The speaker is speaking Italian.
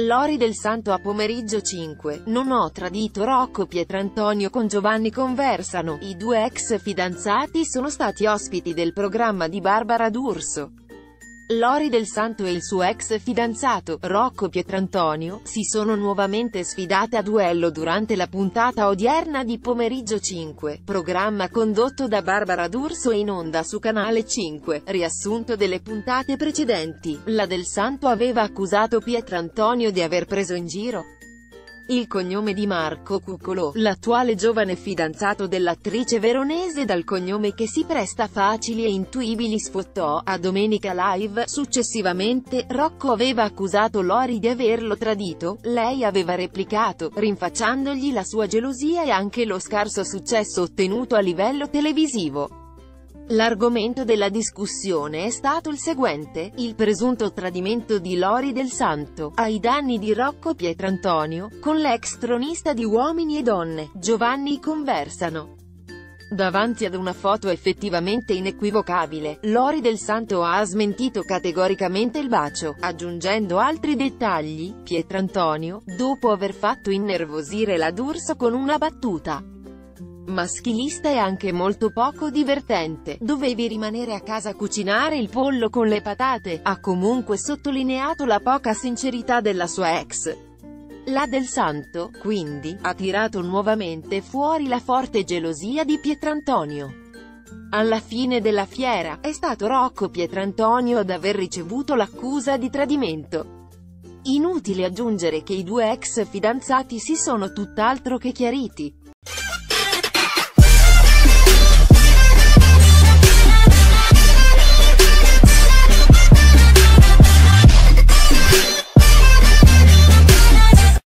Lori Del Santo a Pomeriggio 5. Non ho tradito Rocco Pietrantonio con Giovanni conversano. I due ex fidanzati sono stati ospiti del programma di Barbara D'Urso. Lori Del Santo e il suo ex fidanzato, Rocco Pietrantonio, si sono nuovamente sfidate a duello durante la puntata odierna di Pomeriggio 5, programma condotto da Barbara D'Urso e in onda su Canale 5. Riassunto delle puntate precedenti, la Del Santo aveva accusato Pietrantonio di aver preso in giro il cognome di Marco Cuccolò, l'attuale giovane fidanzato dell'attrice veronese dal cognome che si presta a facili e intuibili sfottò a Domenica Live. Successivamente, Rocco aveva accusato Lori di averlo tradito, lei aveva replicato, rinfacciandogli la sua gelosia e anche lo scarso successo ottenuto a livello televisivo. L'argomento della discussione è stato il seguente: il presunto tradimento di Lori Del Santo, ai danni di Rocco Pietrantonio, con l'ex tronista di Uomini e Donne, Giovanni conversano. Davanti ad una foto effettivamente inequivocabile, Lori Del Santo ha smentito categoricamente il bacio, aggiungendo altri dettagli. Pietrantonio, dopo aver fatto innervosire la D'Urso con una battuta maschilista e anche molto poco divertente, dovevi rimanere a casa a cucinare il pollo con le patate, ha comunque sottolineato la poca sincerità della sua ex. La Del Santo, quindi, ha tirato nuovamente fuori la forte gelosia di Pietrantonio. Alla fine della fiera, è stato Rocco Pietrantonio ad aver ricevuto l'accusa di tradimento. Inutile aggiungere che i due ex fidanzati si sono tutt'altro che chiariti.